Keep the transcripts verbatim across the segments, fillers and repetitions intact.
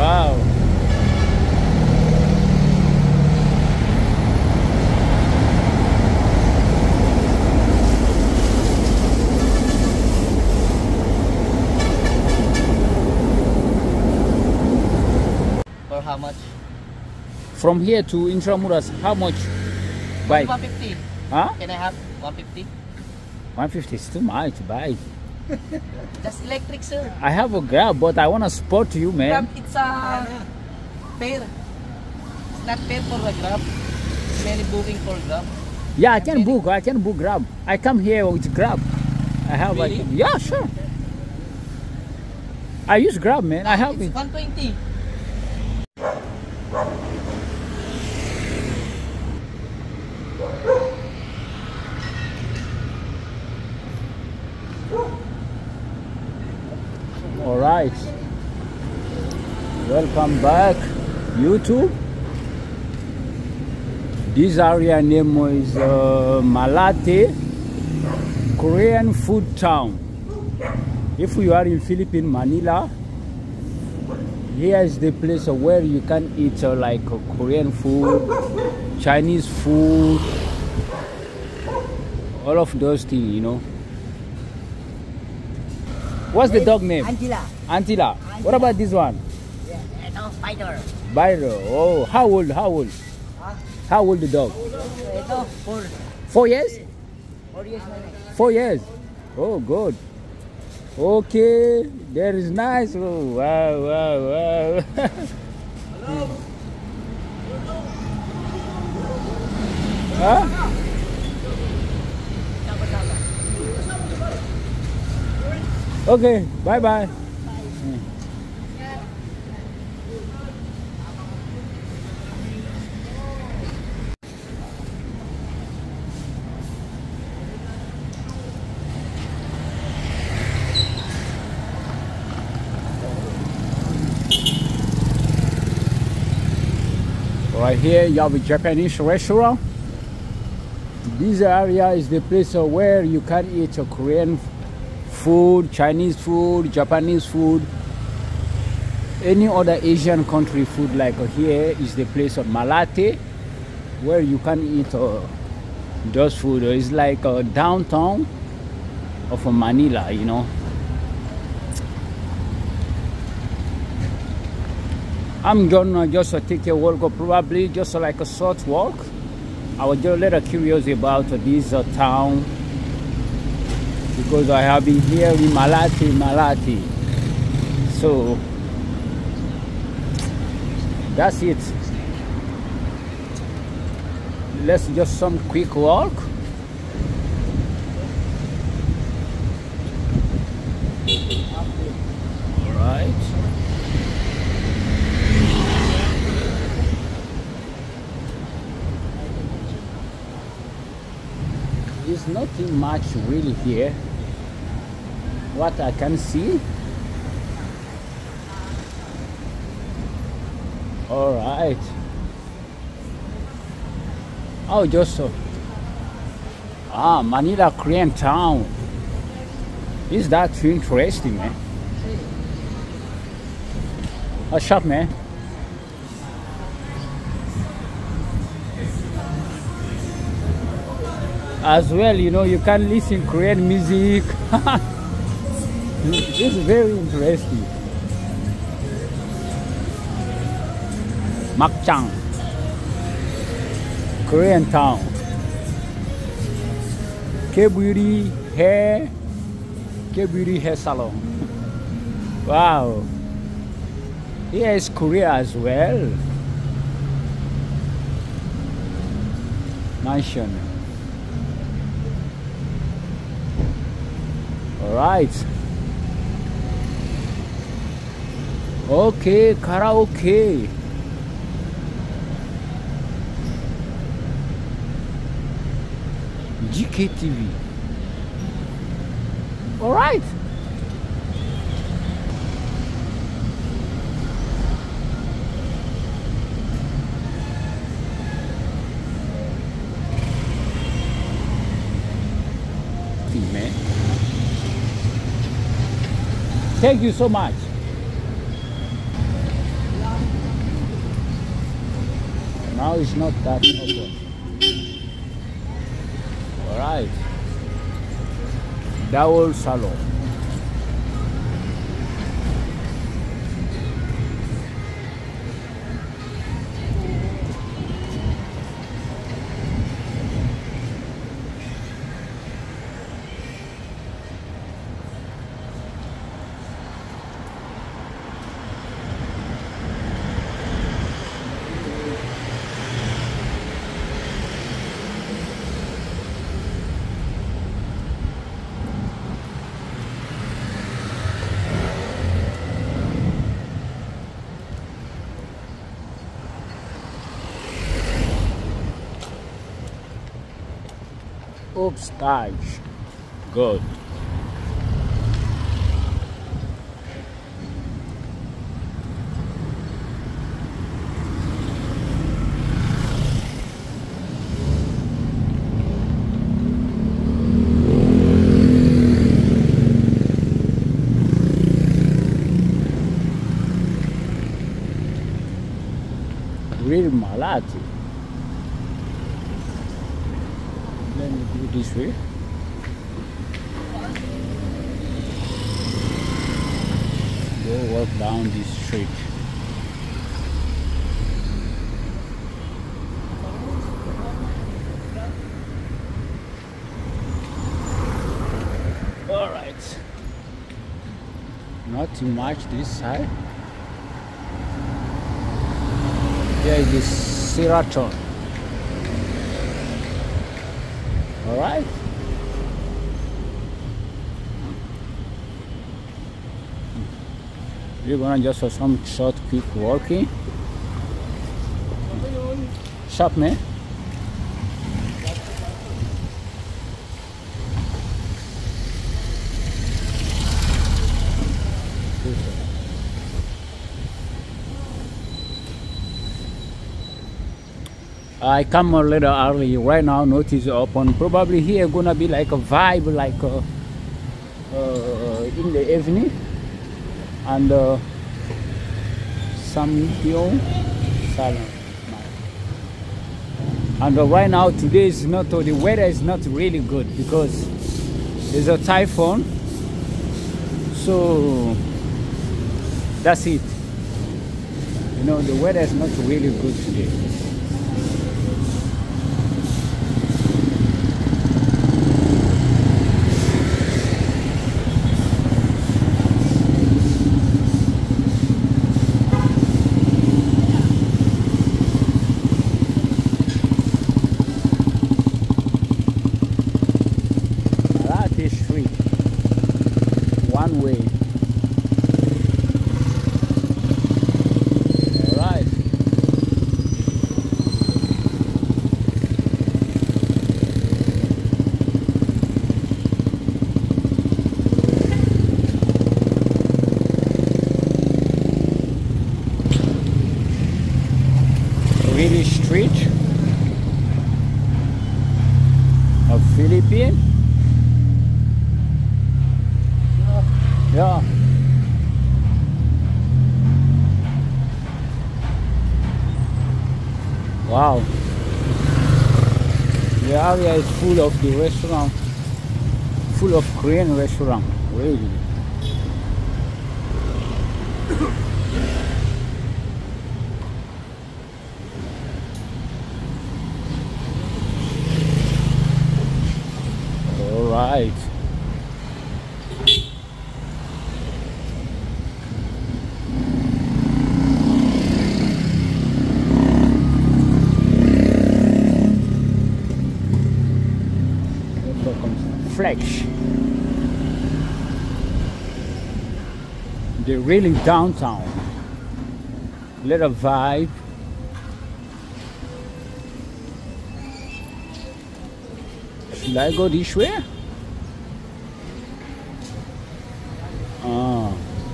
Wow. For how much? From here to Intramuras, how much? Bike? one fifty. Huh? Can I have one fifty? one fifty is too much, bike. Just electric, sir. I have a Grab, but I want to support you, man. Grab, it's a pair. It's not pair for the Grab. Many booking for Grab. Yeah, I can book. I can book Grab. I come here with Grab. I have Really? like, yeah, sure. I use Grab, man. I have It's it. one twenty. All right. Welcome back, YouTube. This area name is uh, Malate, Korean food town. If you are in Philippines, Manila, here is the place where you can eat uh, like uh, Korean food, Chinese food, all of those things, you know. What's the dog name? Angela. Antila. What about this one? Yeah, no, spider. Byro. Oh, how old? How old? Huh? How old the dog? Ito, four. Four years? Four years na rin. Four years. Oh, good. Okay, that is nice. Oh, wow, wow, wow. Hello. Huh? Okay, bye bye. Right here you have a Japanese restaurant. This area is the place where you can eat a Korean food, Chinese food, Japanese food, any other Asian country food. Like here is the place of Malate, where you can eat uh, those food. It's like uh, downtown of Manila, you know. I'm gonna just uh, take a walk, or probably just uh, like a short walk. I was just a little curious about uh, this uh, town, because I have been here in Malate, Malate. So that's it. Let's just some quick walk. All right. There's nothing much really here. What I can see. All right. Oh, just so. Ah, Manila Korean town. Is that too interesting, man? A shop, man. As well, you know, you can listen Korean music. It's very interesting. Makchang, Korean town. K-Beauty hair, K-Beauty hair salon. Wow. Here is Korea as well. Mansion. All right. Okay, karaoke. G K T V. All right. Man. Thank you so much. Now it's not that open. Alright. Dawul Salon. Upstage. Good. Real Malati. Let me do it this way. Go walk down this street. All right. Not too much this side. There is this Sheraton. All right. We're gonna just for some short, quick walking. Shop, man. I come a little early right now. Notice open. Probably here gonna be like a vibe, like uh, uh, in the evening, and uh, some hill salon. And uh, right now, today is not. Uh, the weather is not really good because there's a typhoon. So that's it. You know, the weather is not really good today. Really street of Philippines. Yeah. Wow. The area is full of the restaurant, full of Korean restaurant, really. Right. Flex. They're really downtown. Little vibe. Should I go this way? Ah.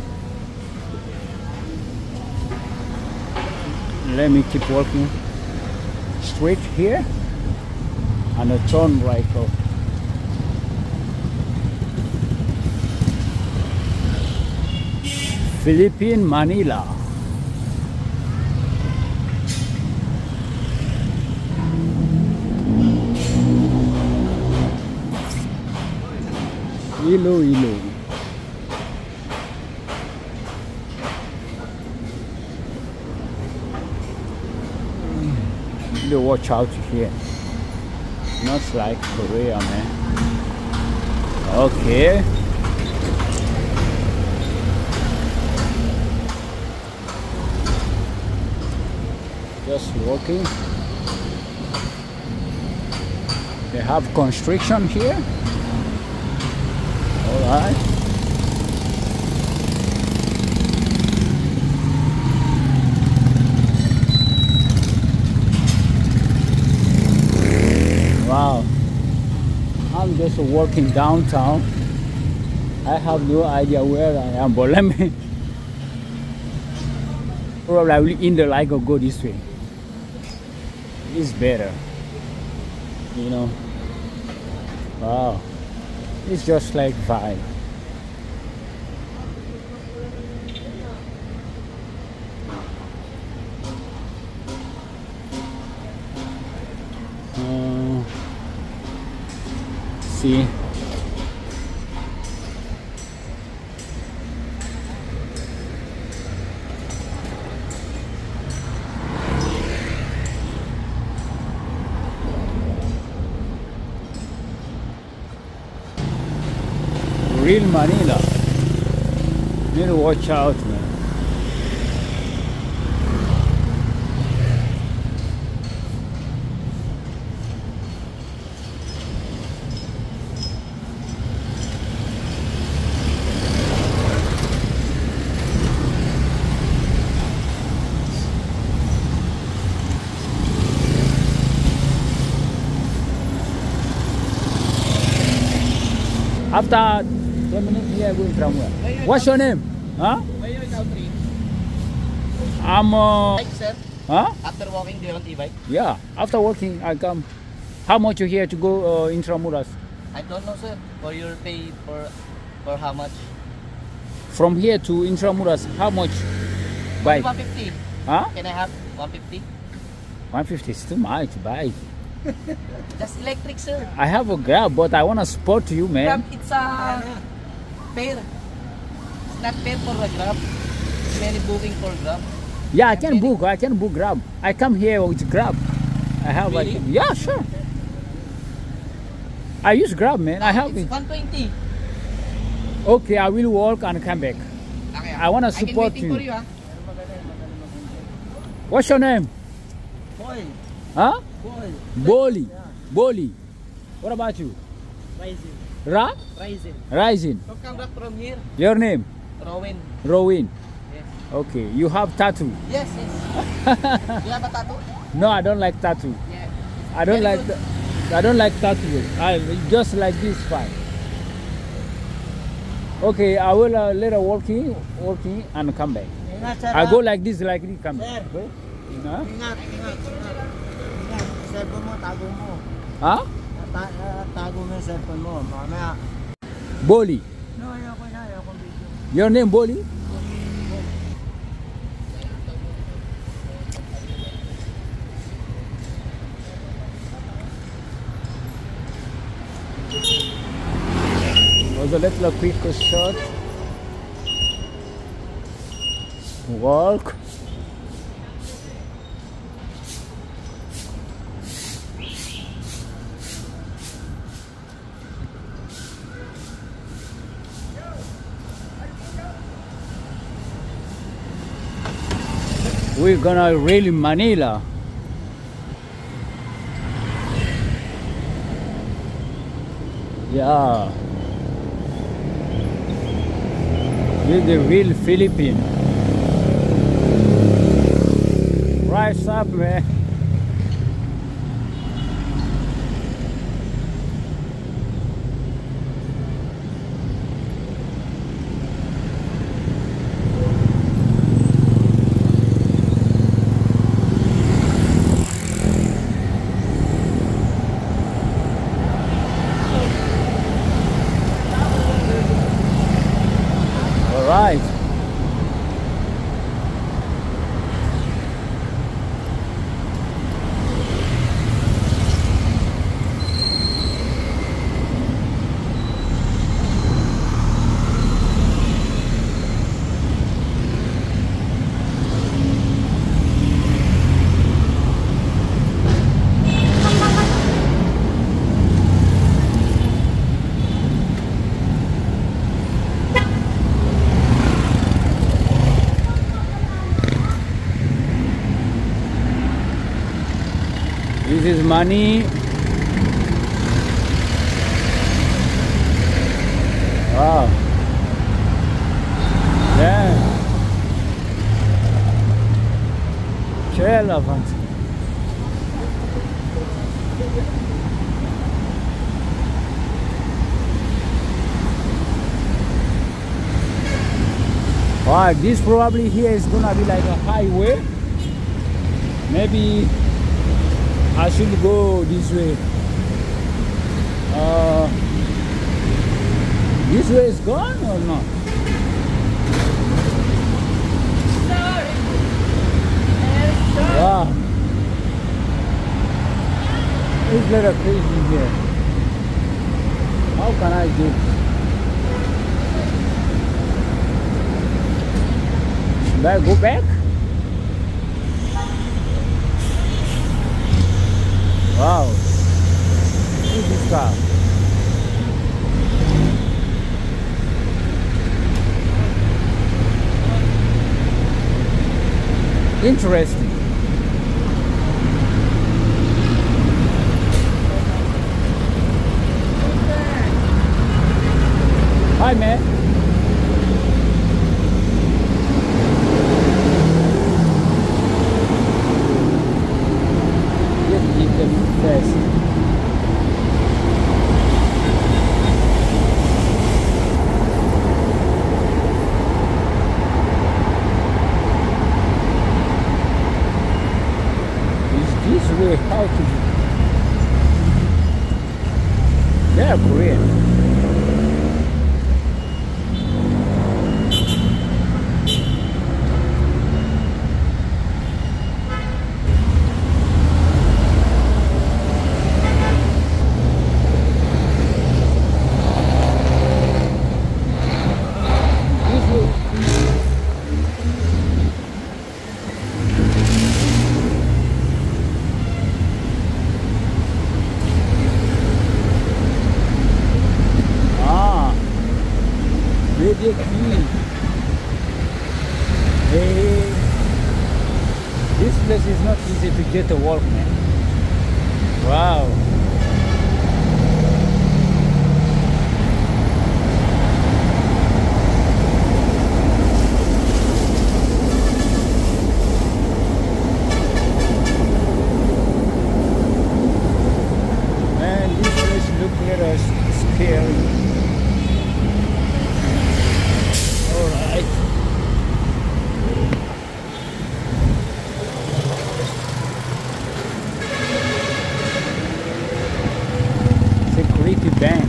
Let me keep walking straight here and a turn right off. Philippine Manila. Ilu, Ilu. You watch out here. Not like Korea, man. Okay. Just walking. They have construction here. All right. Wow. I'm just walking downtown. I have no idea where I am, but let me probably I will in the like or go this way. It's better. You know. Wow. It's just like vibe. Uh, see. Real Manila. Need to watch out, man. After ten minutes here, going somewhere. What's your name? Huh? Where are you country? I'm uh, Bike, sir. huh? After walking, do you want e-bike? Yeah. After working, I come. How much you here to go uh, Intramuras? I don't know, sir. For your pay for for how much? From here to Intramuras, how much? Bike? one fifty. Huh? Can I have one fifty? one fifty is too much. Bike. Just electric, sir. I have a Grab, but I wanna support you, man. Grab, it's a fair. It's not fair for the Grab. Many booking for Grab. Yeah, I can book. I can book Grab. I come here with Grab. I have Really? like yeah, sure. I use Grab, man. I have It's it. one twenty. Okay, I will walk and come back. Okay, I wanna I can support waiting you. for you, ah. What's your name? Boy, Huh? boy, Boli. Boli. What about you? rising, Ra? rising. Rising. So come back from here. Your name? Rowan. Rowin. Yes. Okay. You have tattoo? Yes, yes. You have a tattoo? No, I don't like tattoo. Yeah. I don't Very like. good. I don't like tattoo. I just like this fine. Okay, I will uh, later walking, walking and come back. Ingat, sir. I go like this, like this, come Sir. back. Okay? Huh? Ingat, ingat, ingat. Ingat, cellphone mo, tago mo. Huh? Ta uh, tago mo yung cellphone mo. Mamaya. Boli. No, ayoko na, ayoko video. Your name Boli? Was a little quick shot. Walk. We're gonna really Manila. Yeah. This is the real Philippine. Rise up, man. All right. is money. Wow. Yeah. C'è elephant. Wow, this probably here is gonna be like a highway. Maybe I should go this way. Uh, this way is gone or not? Sorry. Yes, sir. Wow. It's a little crazy here. How can I do? Should I go back? Wow. Look at this car. Interesting. Hi, man. Just give them first. This way, how to do? They are Korean. This way. Very clean. Hey, this place is not easy to get to work, man. Wow. Man, this place looks a little scary. Alright. Security bank.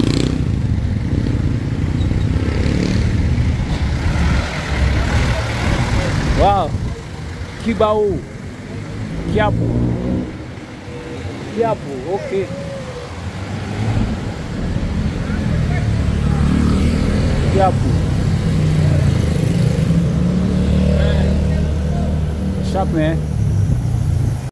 Wow. Kibao. Kiapo. Kiapo, okay. Kiapo. Shop, man.